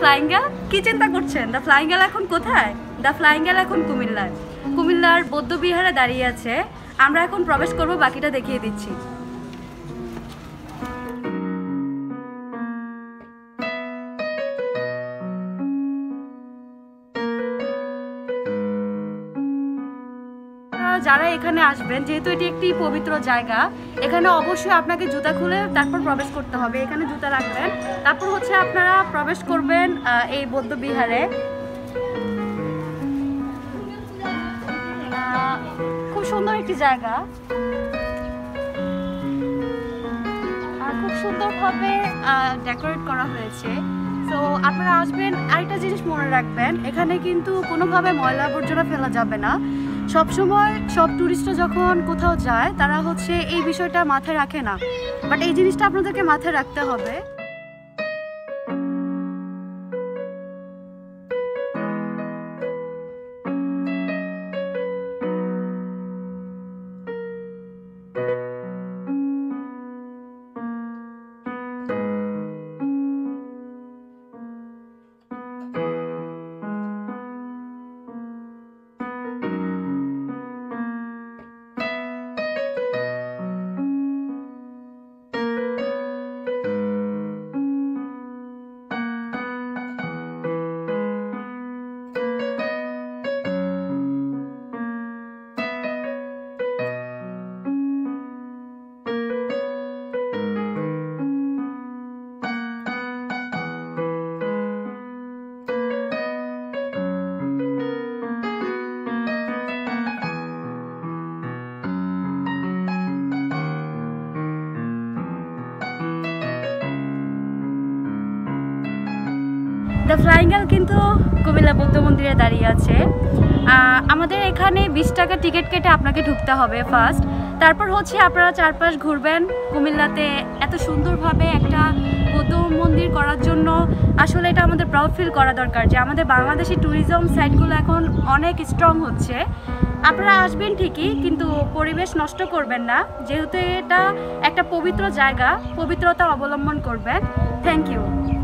Flying গাল কি চিন্তা করছেন? দ্য ফ্লাইং গাল এখন কোথায়? দ্য ফ্লাইং গাল এখন কুমিল্লার বৌদ্ধবিহারে দাঁড়িয়ে আছে। আমরা এখন প্রবেশ করব, বাকিটা দেখিয়ে দিচ্ছি। যারা এখানে আসবেন, যেহেতু এটি একটি পবিত্র জায়গা, এখানে অবশ্যই আপনাকে জুতা খুলে তারপর প্রবেশ করতে হবে। এখানে জুতা রাখবেন, তারপর হচ্ছে আপনারা প্রবেশ করবেন এই বৌদ্ধ বিহারে। খুব সুন্দর একটি জায়গা, খুব সুন্দরভাবে ডেকোরেট করা হয়েছে। তো আপনারা আসবেন, আরেকটা জিনিস মনে রাখবেন, এখানে কিন্তু কোনোভাবে ময়লা আবর্জনা ফেলা যাবে না। সবসময় সব টুরিস্টরা যখন কোথাও যায় তারা হচ্ছে এই বিষয়টা মাথায় রাখে না, বাট এই জিনিসটা আপনাদেরকে মাথায় রাখতে হবে। দ্য ফ্লাইং গাল কিন্তু কুমিল্লা বৌদ্ধ মন্দিরে দাঁড়িয়ে আছে। আমাদের এখানে 20 টাকা টিকিট কেটে আপনাকে ঢুকতে হবে ফার্স্ট। তারপর হচ্ছে আপনারা চারপাশ ঘুরবেন। কুমিল্লাতে এত সুন্দরভাবে একটা বৌদ্ধ মন্দির করার জন্য আসলে এটা আমাদের প্রাউড ফিল করা দরকার যে আমাদের বাংলাদেশি ট্যুরিজম সাইটগুলো এখন অনেক স্ট্রং হচ্ছে। আপনারা আসবেন ঠিকই, কিন্তু পরিবেশ নষ্ট করবেন না, যেহেতু এটা একটা পবিত্র জায়গা, পবিত্রতা অবলম্বন করবেন। Thank you.